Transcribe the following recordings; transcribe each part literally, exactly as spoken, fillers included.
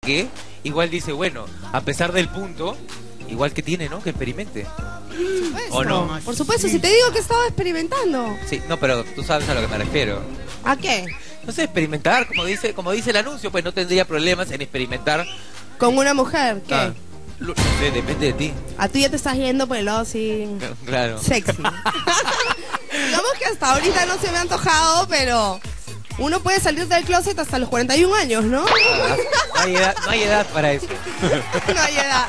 que igual dice, bueno, a pesar del punto, igual que tiene, ¿no? Que experimente. ¿O no? Por supuesto, si te digo que estaba experimentando. Sí, no, pero tú sabes a lo que me refiero. ¿A qué? No sé, experimentar, como dice, como dice el anuncio, pues no tendría problemas en experimentar. ¿Con una mujer? ¿Qué? Ah, lo- no sé, depende de ti. A ti ya te estás yendo por el lado así... Claro. sexy. Digamos que hasta ahorita no se me ha antojado, pero... Uno puede salir del closet hasta los cuarenta y un años, ¿no? Ah, no hay edad, no hay edad para eso. No hay edad.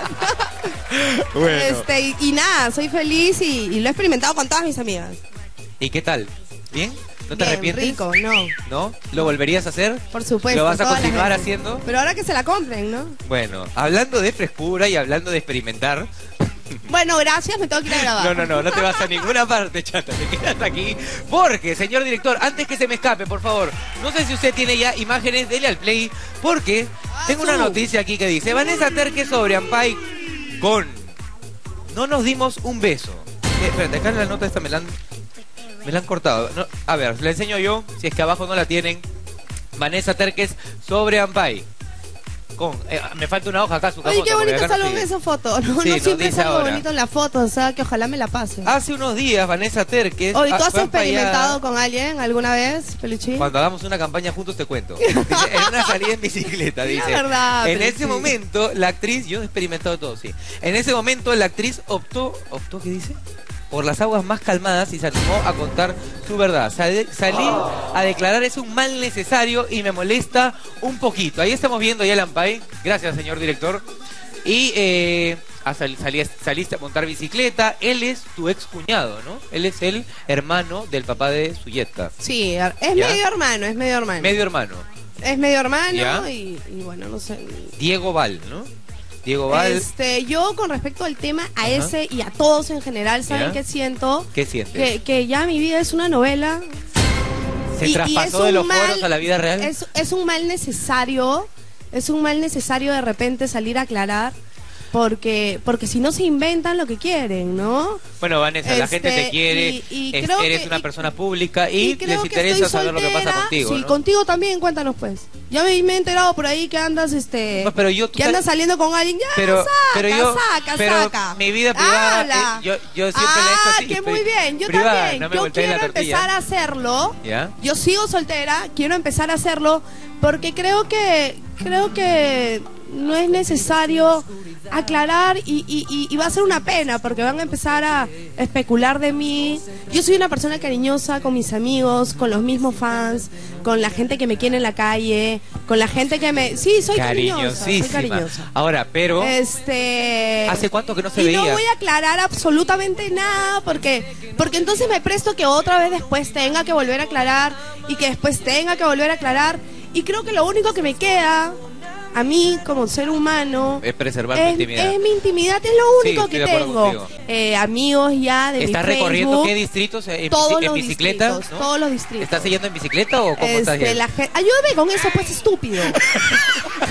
Bueno. Este, y, y nada, soy feliz y, y lo he experimentado con todas mis amigas. ¿Y qué tal? ¿Bien? ¿No te Bien, arrepientes? rico, no. ¿No? ¿Lo volverías a hacer? Por supuesto. ¿Lo vas a todas las continuar veces. haciendo? Pero ahora que se la compren, ¿no? Bueno, hablando de frescura y hablando de experimentar... Bueno, gracias, me tengo que ir a grabar. No, no, no, no te vas a ninguna parte, chata, te quedas aquí. Porque, señor director, antes que se me escape, por favor, no sé si usted tiene ya imágenes, dele al play, porque tengo una noticia aquí que dice, Vanessa Terque sobre Ampay con... No nos dimos un beso. Eh, espérate, acá en la nota esta me la han, me la han cortado. No, a ver, le enseño yo, si es que abajo no la tienen. Vanessa Terques sobre Ampay. Con, eh, me falta una hoja acá, su Oye, qué porque bonito acá no salgo en sigue. esa foto. No, Sí, no nos siempre dice salgo ahora. bonito en la foto, o sea, que ojalá me la pase. Hace unos días, Vanessa Terques... Oye, ¿tú ah, has fue ampallada. experimentado con alguien alguna vez, Peluchín? Cuando hagamos una campaña juntos te cuento. Dice, en una salida en bicicleta, dice. La verdad, en pero ese sí. momento, la actriz, yo he experimentado todo, sí. En ese momento, la actriz optó, ¿optó qué dice? Por las aguas más calmadas y se animó a contar su verdad. Sal- salí a declarar es un mal necesario y me molesta un poquito. Ahí estamos viendo ya el Ampay. Gracias, señor director. Y eh, a sal- salí- saliste a montar bicicleta. Él es tu ex cuñado, ¿no? Él es el hermano del papá de Suyeta. Sí, es ¿Ya? medio hermano, es medio hermano. Medio hermano. Es medio hermano ¿Ya? y, y bueno, no sé. Diego Val, ¿no? Diego Val. Este, yo con respecto al tema, a Ajá. ese y a todos en general, ¿saben ¿Ya? qué siento? ¿Qué sientes? Que, que ya mi vida es una novela. ¿Se y- y traspasó es de un los mal- foros a la vida real? Es, es un mal necesario, es un mal necesario de repente salir a aclarar, porque porque si no se inventan lo que quieren, ¿no? Bueno, Vanessa, la gente Este, te quiere, y- y es- creo eres que- una y- persona pública y, Y creo les que interesa estoy saber lo que pasa soltera. contigo, Sí, ¿no? contigo también, cuéntanos pues. Ya me, me he enterado por ahí que andas, este, No, pero yo, tú que andas sabes- saliendo con alguien. Ya, pero, saca, pero yo, saca, pero saca. mi vida privada, Habla. eh, yo, yo siempre la he hecho Ah, así. que pri- muy bien. Yo privada, también. no me yo voltees la quiero tortilla. empezar a hacerlo. ¿Ya? Yo sigo soltera, quiero empezar a hacerlo porque creo que creo que no es necesario aclarar y, y, y, y va a ser una pena porque van a empezar a especular de mí. Yo soy una persona cariñosa con mis amigos, con los mismos fans, con la gente que me quiere en la calle, con la gente que me... Sí, soy cariñosa, soy Cariñosísima. cariñosa. Ahora, pero Este... ¿hace cuánto que no se y veía? no voy a aclarar absolutamente nada porque porque entonces me presto que otra vez después tenga que volver a aclarar y que después tenga que volver a aclarar y creo que lo único que me queda a mí como ser humano es preservar tu es, intimidad. es mi intimidad, es lo Sí, único estoy que de acuerdo tengo. contigo. Eh, amigos ya de mi ¿Estás recorriendo Facebook, qué distritos en, bici- todos en los bicicleta? distritos, ¿no? todos los distritos. ¿Estás yendo en bicicleta o cómo estás Este, yendo? la gen- ayúdame con eso, pues estúpido.